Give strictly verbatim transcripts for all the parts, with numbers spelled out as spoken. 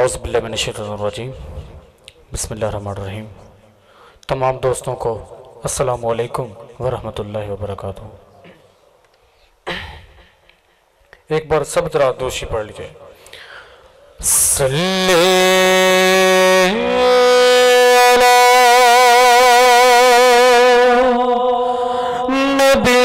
औज़ुबिल्लाहिमिनश्शैतानिर्रजीम बिस्मिल्लाहिर्रहमानिर्रहीम। तमाम दोस्तों को अस्सलामु अलैकुम वरहमतुल्लाहि वबरकातुहू। एक बार सब जरा दोषी पढ़ लीजिए। सल्ले अला नबी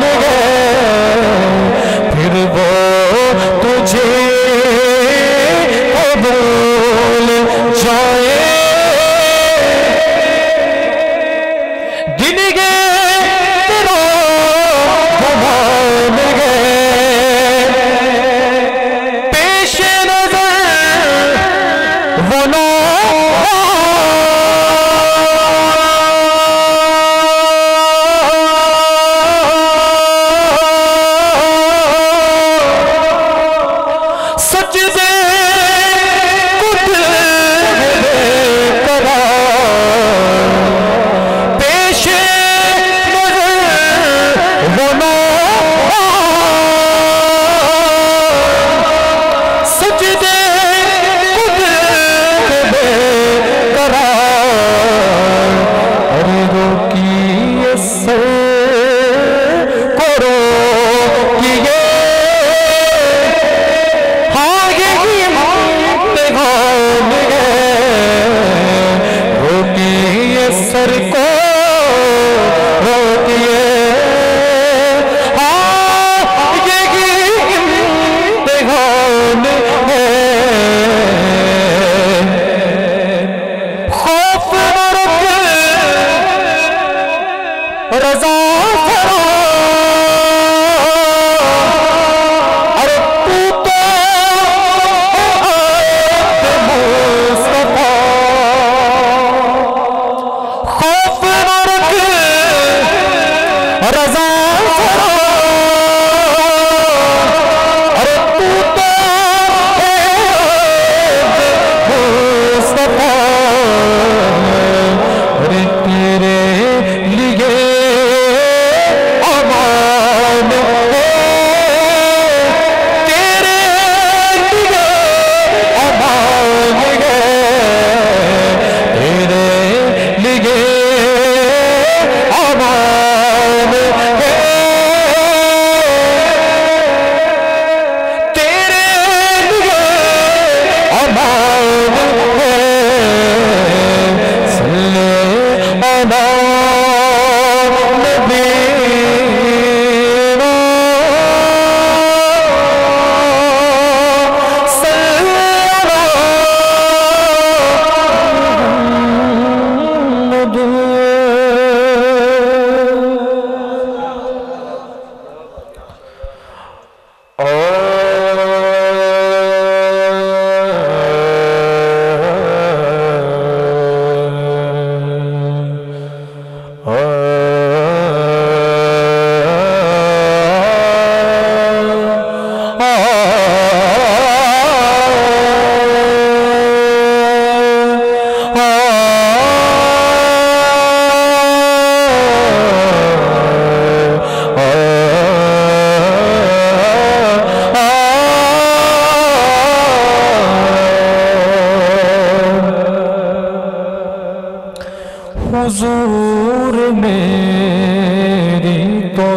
तुझे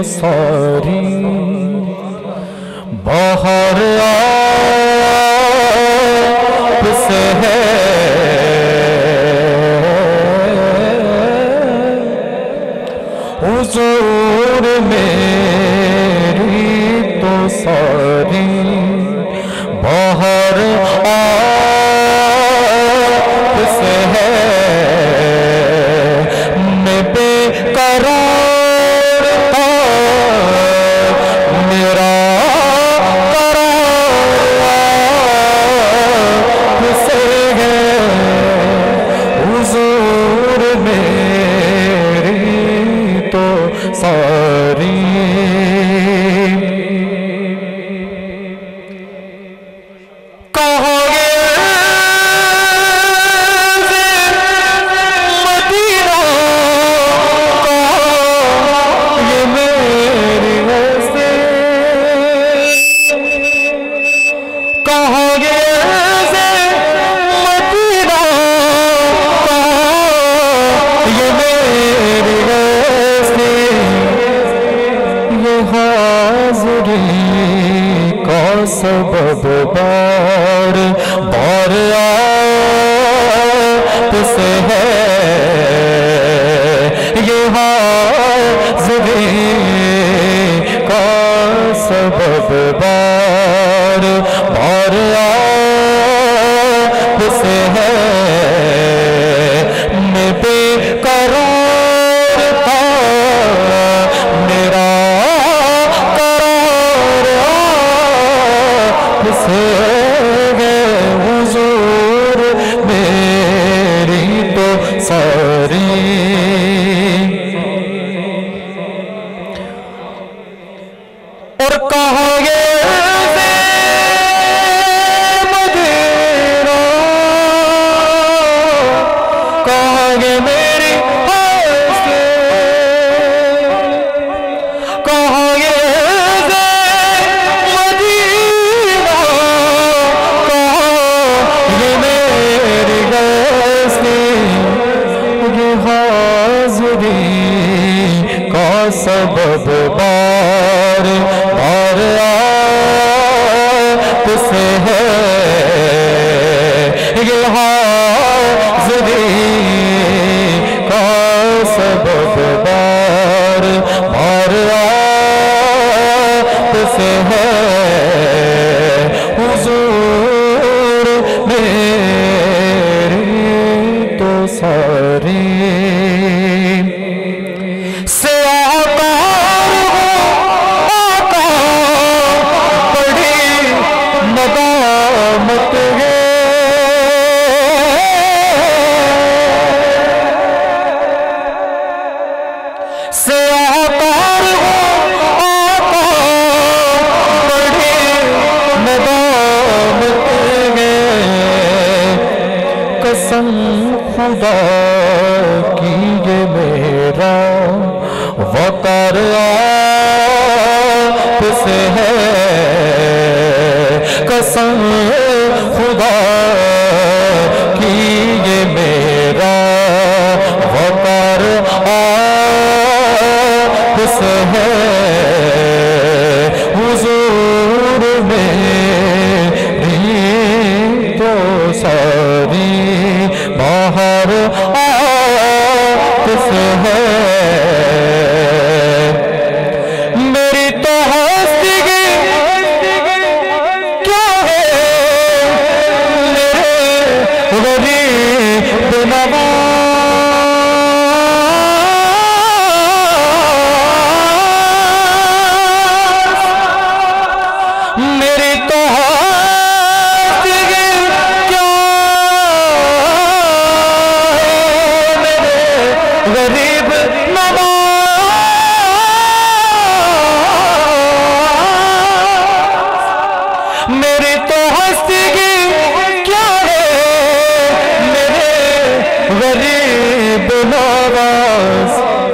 सारी बाहर आप से है। हुजूर मेरी तो सारी बाहर आप से है। मैं बेकरार था मेरा करार आप से है। हुजूर मेरी तो सारी सबब बार बार आप से है। ये हाज़िरी का सबब बार बार आप से है। मैं बेकरार था मेरा से है। हुजूर मेरी तो सारी और कहोगे मदीना कहोगे मेरी हस्ती कहोगे सबब बार बार आप से है। ये हाज़िरी का सबब बार बार आप से है। हुजूर मेरी तो सारी कसम खुदा की ये मेरा वकार आप से है। कसम खुदा की ये मेरा वकार आप से है। हुजूर मेरी तो सारी बाहर आप से है। मेरी तो हस्ती क्या है मेरे गरीब नवाज़। मेरी तो गरीब नवाज़। मेरी तो हस्ती क्या है मेरे गरीब नवाज़।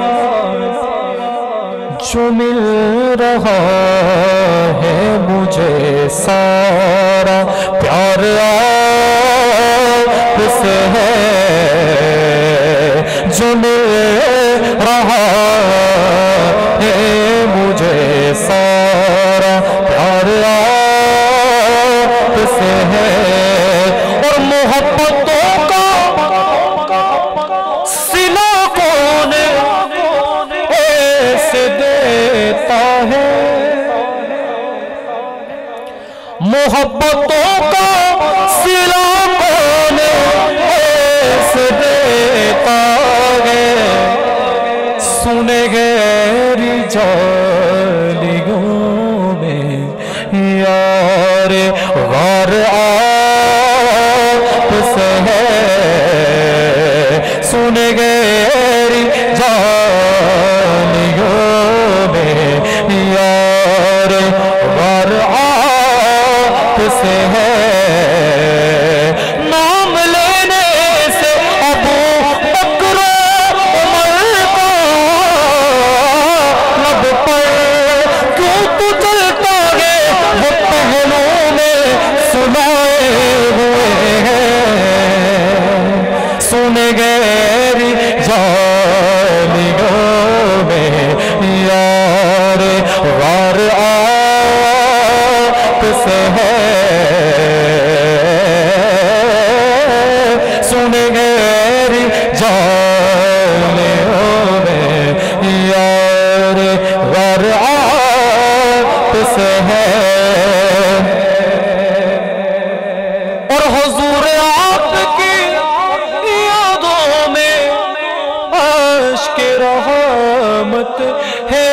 जो मिल रहा है मुझे सारा प्यार आप से है। जो मिल रहा है मोहब्बतों का सिला कौन ऐसे देता है, सुने गैरी जालियों में यार वार आप से है, सुने गैरी जालियों में यार वार आप से है। नाम लेने से अबू बकर उमर का लब पर क्यों तू चलता है, वो पहलू में सुनाए हुए हैं, सुने गैरी जालियों में यार वार आप से है, सुने गैरी जालियों में यार वार आप से है। और हुजूर आपकी यादों में अश्क रहमत है,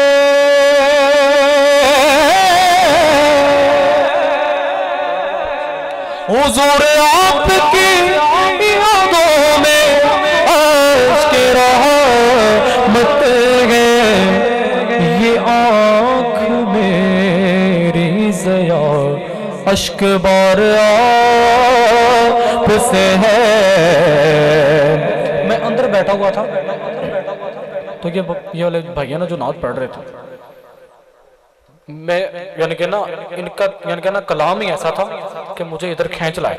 हुजूर आपकी यादों में अश्क रहमत है, ये आँख मेरी ज़या अश्क बार आप से है। मैं अंदर बैठा हुआ था तो ये ये वाले भैया ना जो नात पढ़ रहे थे, मैं यानी कि ना इनका यानी कि ना कलाम ही ऐसा था कि मुझे इधर खींच लाया,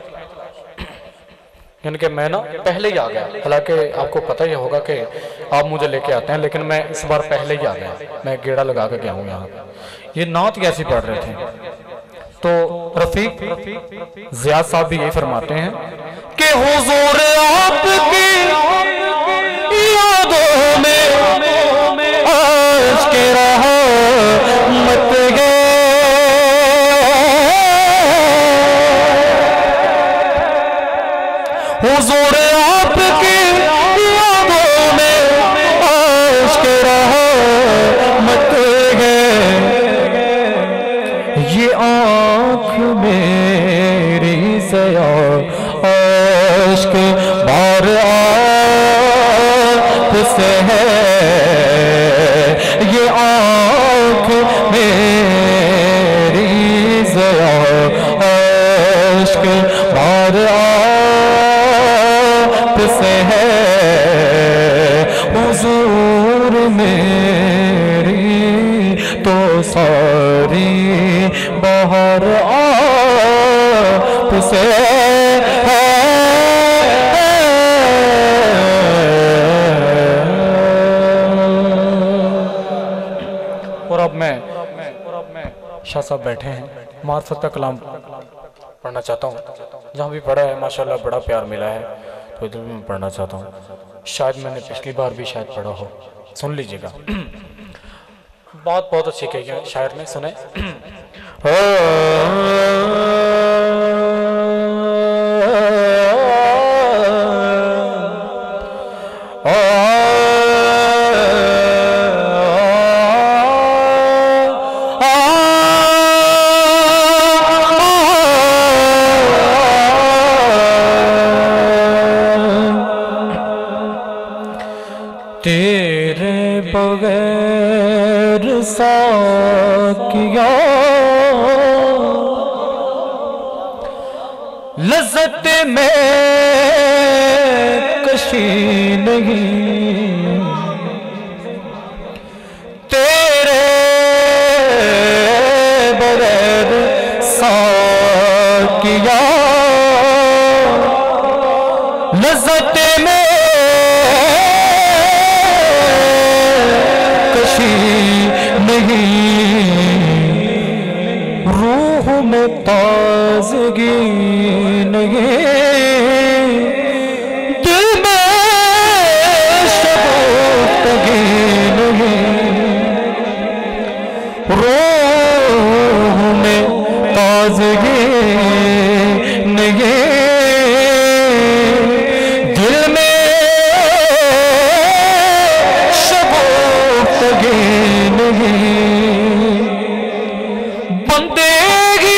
यानी कि मैं ना पहले ही आ गया। हालांकि आपको पता ही होगा कि आप मुझे लेके आते हैं, लेकिन मैं इस बार पहले ही आ गया, मैं गेड़ा लगा के गया हूँ यहाँ। ये नात कैसी पढ़ रहे थे तो रफीक ज़ियाद साहब भी यही फरमाते हैं कि हुजूर आपकी यादों में अश्क रहमत है, हुजूर आपकी यादों में अश्क रहमत है, ये आँख मेरी ज़या अश्क बार आप से है, ये आँख मेरी ज़या अश्क बार आप से है, हुजूर मेरी तो सारी बाहर आप से है। और अब मैं शाह साहब बैठे हैं, मार्फत का कलाम पढ़ना चाहता हूँ। जहाँ भी पढ़ा है माशाल्लाह बड़ा प्यार मिला है, तो इधर भी मैं पढ़ना चाहता हूँ। शायद मैंने पिछली बार भी शायद पढ़ा हो, सुन लीजिएगा। बहुत बहुत अच्छी कही है शायर ने, सुने। तेरे बगैर साकिया लज़्ज़त में कशी नहीं, तेरे बगैर साकिया लज़्ज़त में रूह में ताज़गी नहीं, दिल में शगुफ्तगी नहीं, रूह में ताजगी नहीं दिल में शबोतगी नहीं बंदे की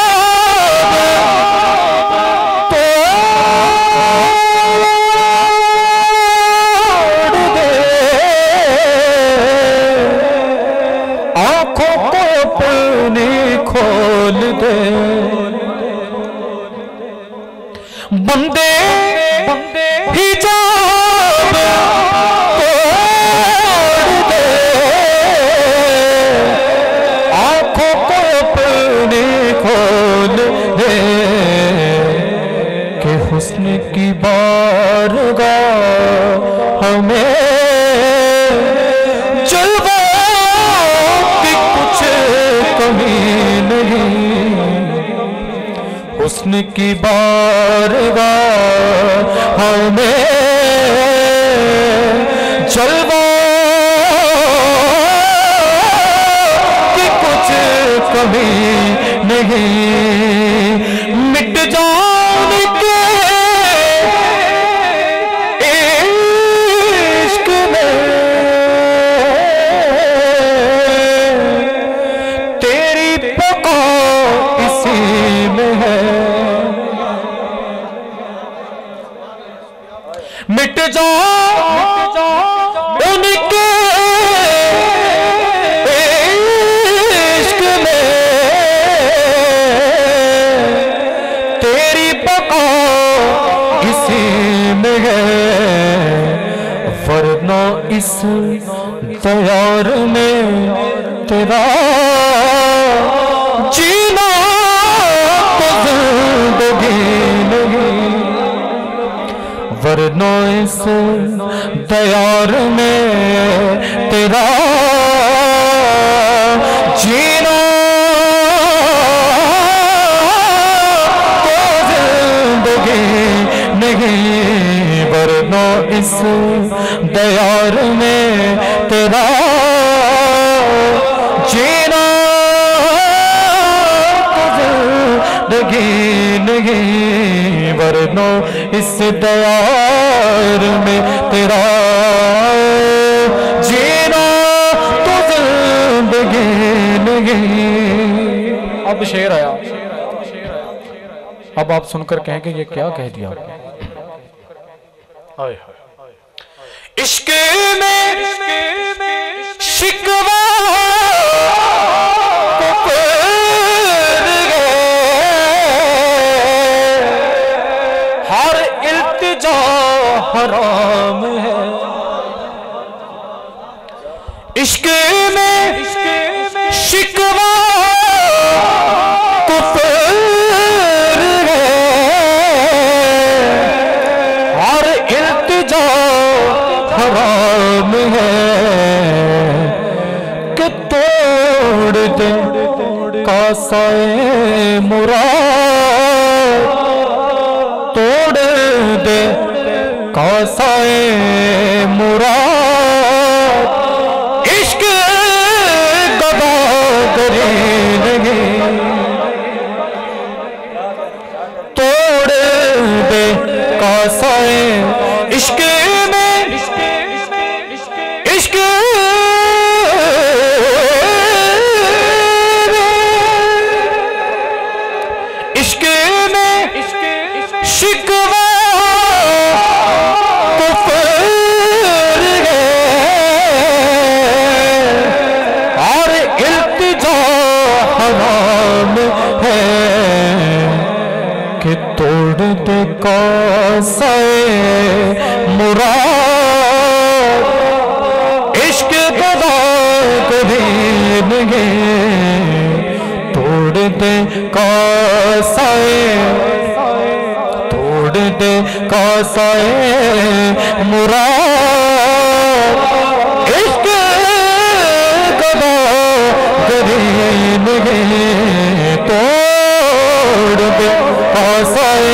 खोल दे बंदे बंदे हिजाब तोड़ दे आंखों को अपने खोल दे कि हुस्न की बारगाह हमें जलवा की कुछ कमी हुस्न की बारगाह हमें जलवा की कुछ कमी नहीं मिट जाने के इश्क में तेरी बका इसी में है मिट जाओ उनके इश्क में तेरी बका इसी में है वरना इस दयार में तेरा जीना तो जिंदगी नहीं वरना इस दयार में तेरा जीना तो जिंदगी नहीं वरना इस दयार में तेरा जीना तो जिंदगी नहीं वरना इस दयार में तेरा जीना तो जिंदगी नहीं। अब शेर आया, अब आप सुनकर कहें कि ये क्या कह दिया आपने। इश्क में शिकवा हराम है इश्क में शिकवा कुफर है और इल्तिजा हराम है कि तोड़ दे कासाए मुराद तोड़ दे कासाए मुराद इश्क गदा करे नहीं तोड़ दे कासाए इश्क में इश्क इश्क में शिकवा कि तोड़ दे कासाए मुराद इश्क गदा करे नहीं तोड़ दे कासाए तोड़ दे कासाए मुराद इश्क गदा करे नहीं तोड़ दे कासाए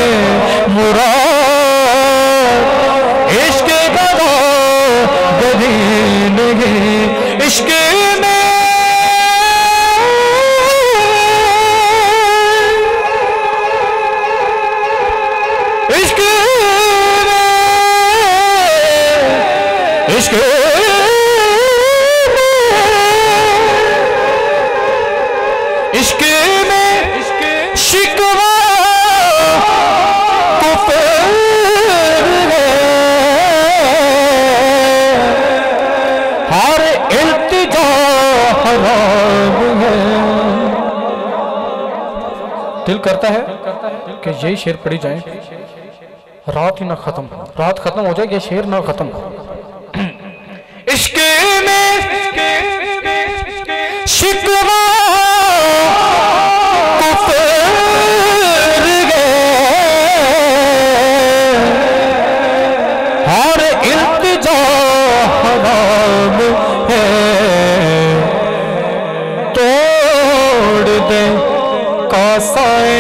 मुराद इश्क गदा गरी नहीं इश्क में इश्क में शिकवा कुफर है, हर इल्तिजा हराम है। दिल करता है कि यही शेर पढ़ी जाए, रात ही ना खत्म, रात खत्म हो जाए, ये शेर ना खत्म हो। इश्क में शिकवा कुफर है, हर इल्तिजा हराम है। तोड़ दे कासाए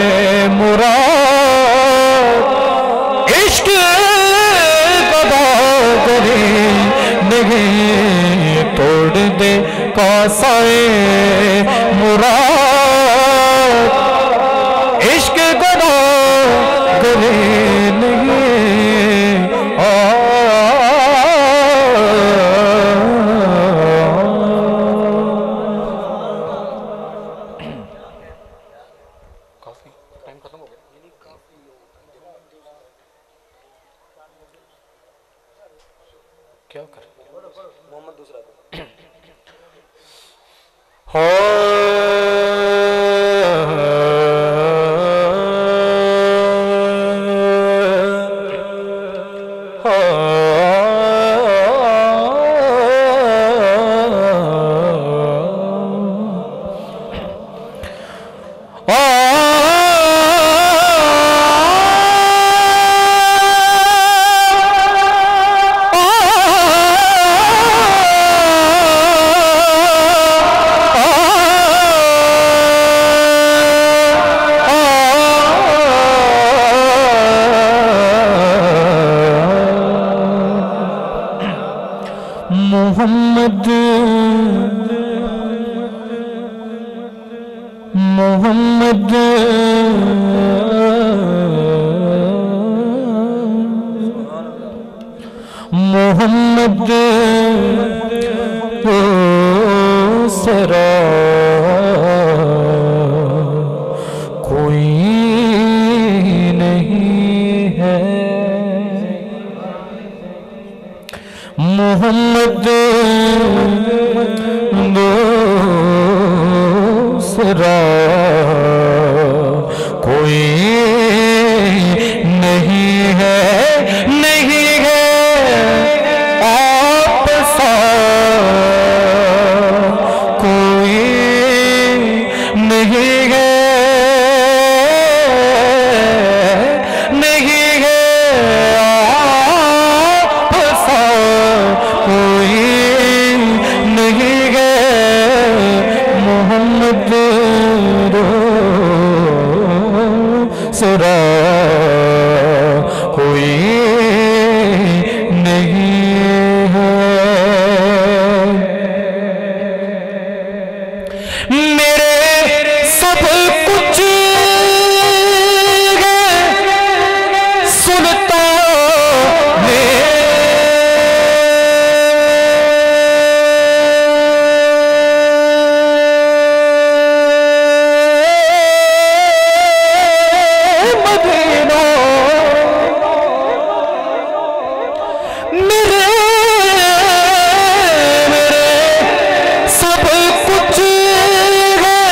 मुराद, इश्क गदागरी नहीं। तोड़ दे कासाए मुराद, इश्क गदागरी नहीं। आ क्या कर मोहम्मद दूसरा हो मोहम्मद मोहम्मद मोहम्मद सरा कोई नहीं है। मोहम्मद दूसरा कोई नहीं है, नहीं है आप सा कोई नहीं है, नहीं है आप सा कोई नहीं है। मोहम्मद दूसरा कोई नहीं है। मेरे सब कुछ है सुनता मेरे मेरे सब कुछ है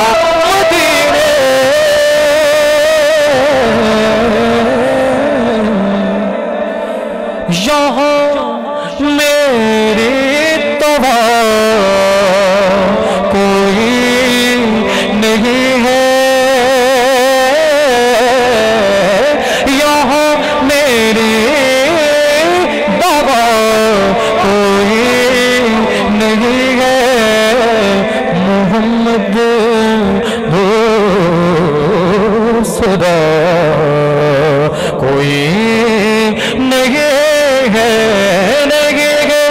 मदीने यहाँ मेरी तवा कोई नहीं है, यहाँ मेरी दवा कोई नहीं है। मोहम्मद हो सदा कोई नहीं है, नहीं है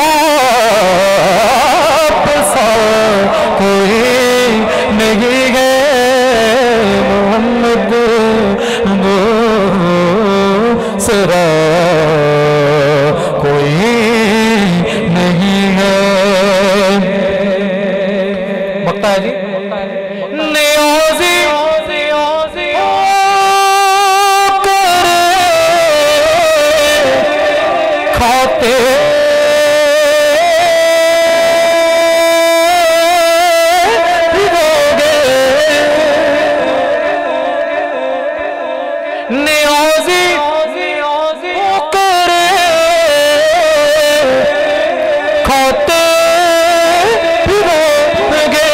आप सा कोई नहीं है। मोहम्मद हो सदा कोई नहीं है। बकता है जी नियाज़ी खाते भिगोगे, नियाज़ी करे खाते भिगोगे।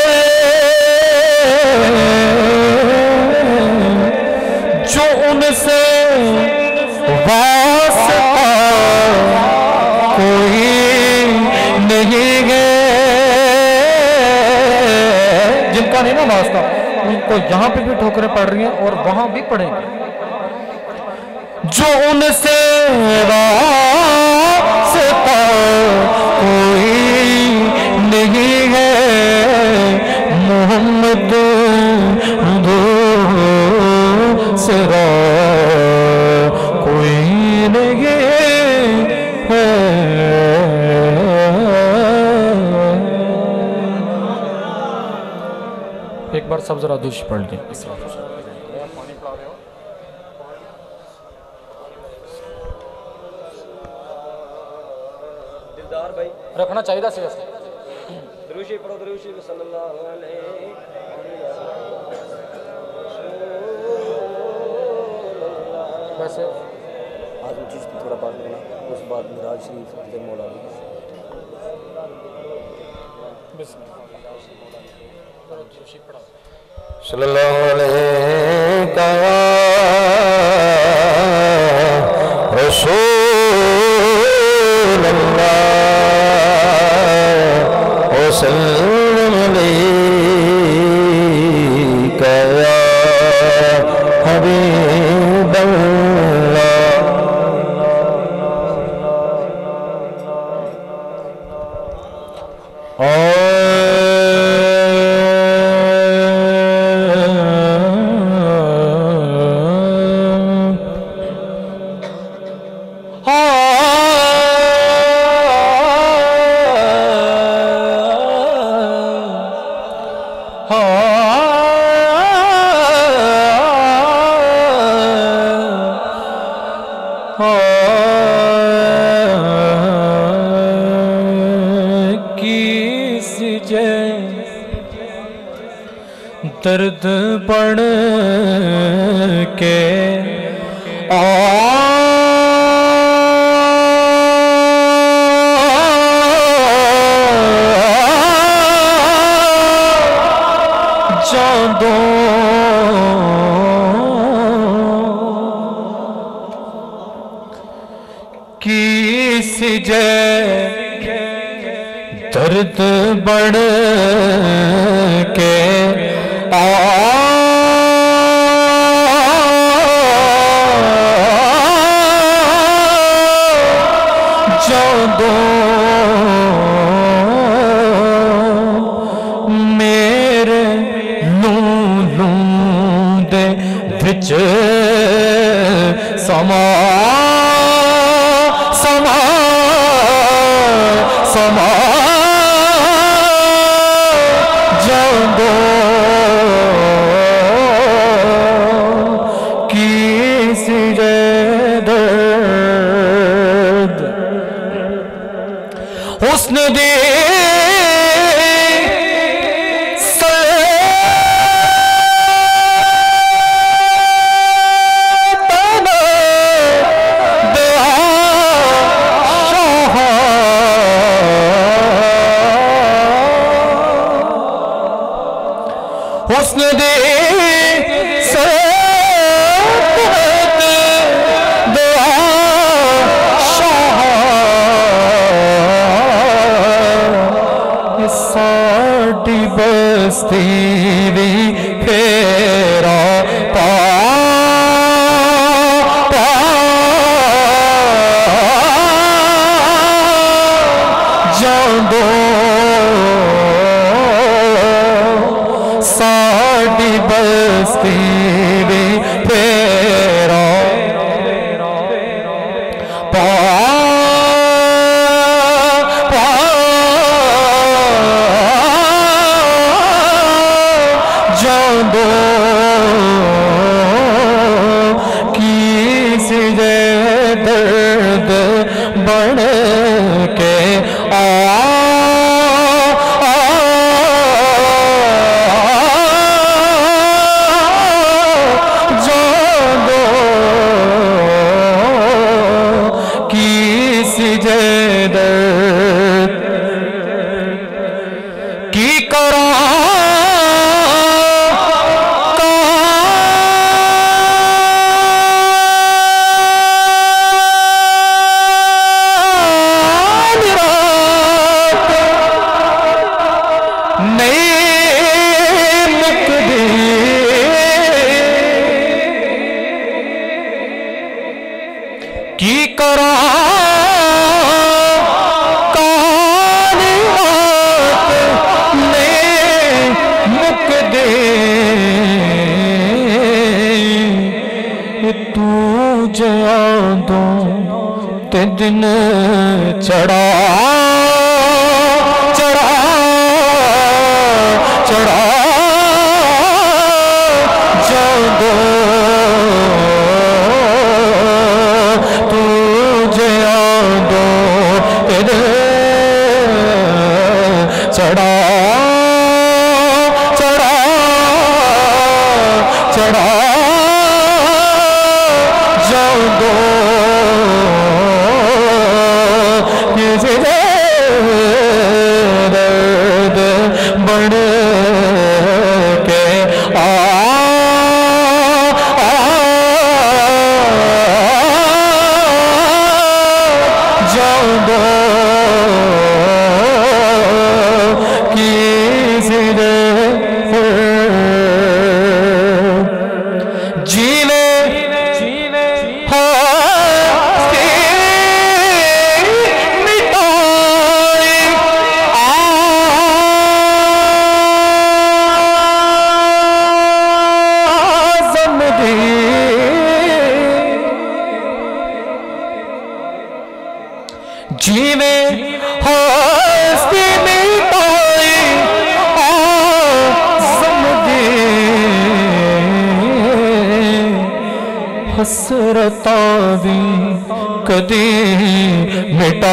जो उनसे वास्ता कोई नहीं है, जिनका नहीं ना वास्ता उनको यहाँ पे भी ठोकरें पड़ रही हैं और वहां भी पड़ेंगे। जो उनसे वास्ता कोई नहीं है। मोहम्मद दो सरा कोई नहीं है। एक बार सब जरा दुश पढ़ लें। पानी पिला रहे हो दिलदार भाई, रखना चाहिए था वैसे। दरूशी पढ़ो, दरूशी सल्लल्लाहु अलैहि वैसे आज वो चीज़ थोड़ा बात करना, उस बाद मिराज शरीफ हज़रत मौलाना सल्लल्लाहु अलैहि रसूलल्लाह वसल्लम अलैका या हबीबल्लाह। दर्द पड़ के आ जादो किस जय दर्द बढ़ के आ जादो मेरे लू लू दे विच समा समा समा जादो किसी दर्द हुस्न दे सले हुस्न दे साड़ी बस्ती भी फेरा पा पा जादो साड़ी बस्ती भी फेरा पा बन के आ, आ, जादो किस दर्द की करा की करा कालियात ने मुक दे तू यादों ते दिन चढ़ा चढ़ा चढ़ा जादो चढ़ा चढ़ा चढ़ा जादो किसी दर्द बन के आ, आ जादो जीने जीने मिटाए आज़म दी जीने हस्ती मिटाए आज़म दी हसरता भी कदी मिटा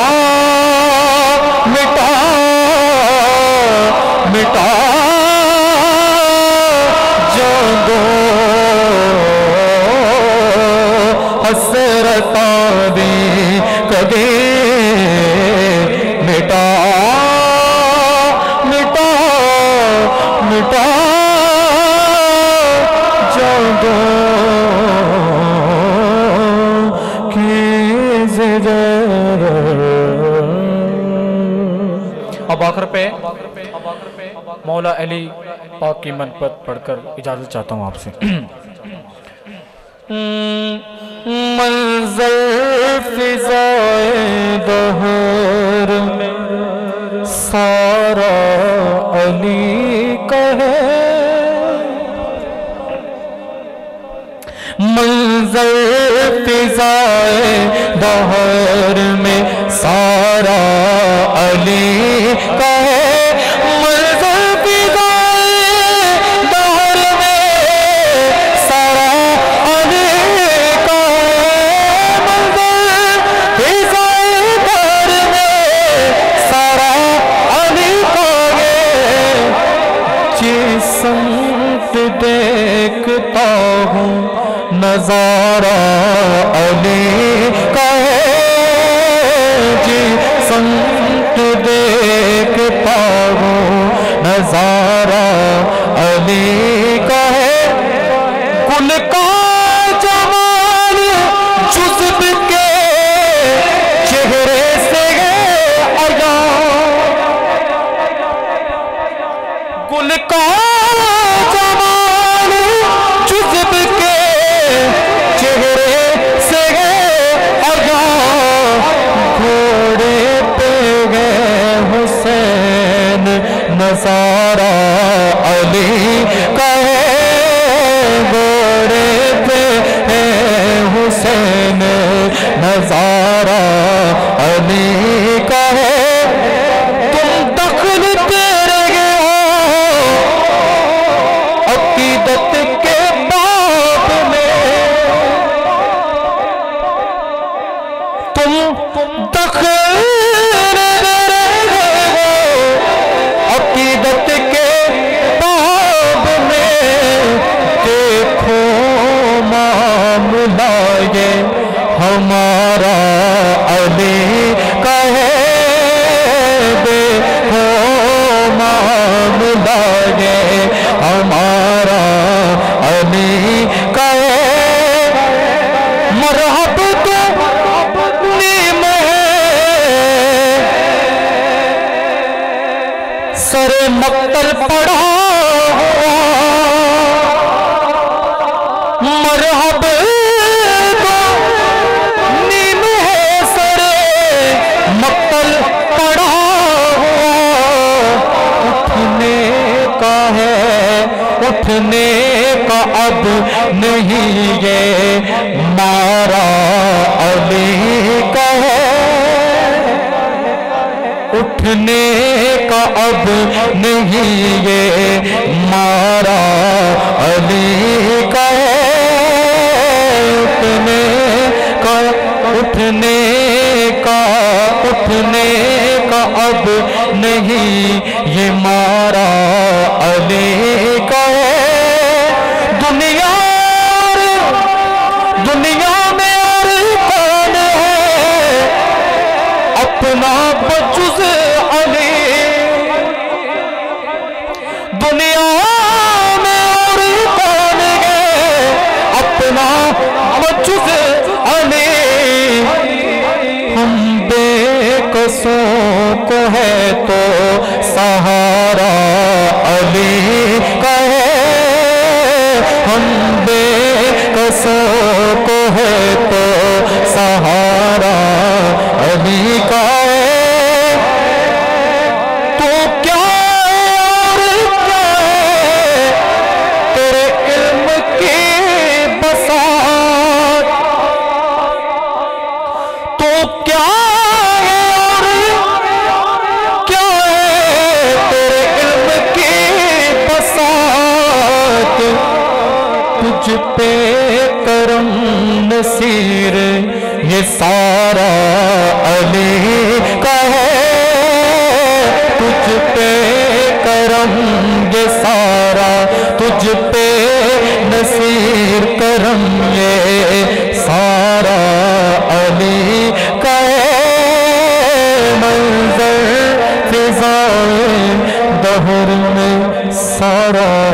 मिटा मिटा जादो हसरता भी कदी मिटा मिटा मिटा जादो अब आखिर पे मौला अली पाक की मनपत पढ़कर इजाजत चाहता हूँ आपसे। मंज़र फिज़ाए दहर में सारा अली कहे मंज़र फिज़ाए दहर में सारा अली कहे मंज़र फिज़ाए दहर में सारा अली कहे मंज़र फिज़ाए दहर में सारा अली कहे जिस संत देखता हूँ नजारा अली का है जी संत देख पाओ नजारा अली अली का है गुल का जमाल जुज़्ब के चेहरे से अया गुल का जमाल जुज़्ब के चेहरे से अया घोड़े पे गए हुसैन नज़ारा अली का है घोड़े पे है हुसैन नज़ारा अली का है तुम दखल तेरे हो अकीदत के बाब में तुम दखल अकीदत के बाब में देखो मामला ये हमारा अली का है देखो मामला ये हमारा अली का है मरहब तो नीम सरे मक्तल पड़ा हुआ मरहब तो नीम है सरे मक्तल पड़ा हुआ उठने का है उठने का अब नहीं ये मारा अली का है उठने का अब नहीं ये मारा अली का है उठने का उठने का उठने का अब नहीं ये मारा अली का है दुनिया दुनिया में और कौन है अपना बजुज़ अली दुनिया में और कौन है अपना बजुज़ अली हम बेकसों को है तो सहारा अली का है हम बेकसों को है तो सहारा अली का है तो क्या और क्या है तेरे इल्म की बसात तो क्या है और क्या है तेरे इल्म की बसात तुझ पे करम नसीर ये सारा अली का है तुझ पे करम ये सारा तुझ पे नसीर करम ये सारा अली का है मंजर फिजाए दहर में सारा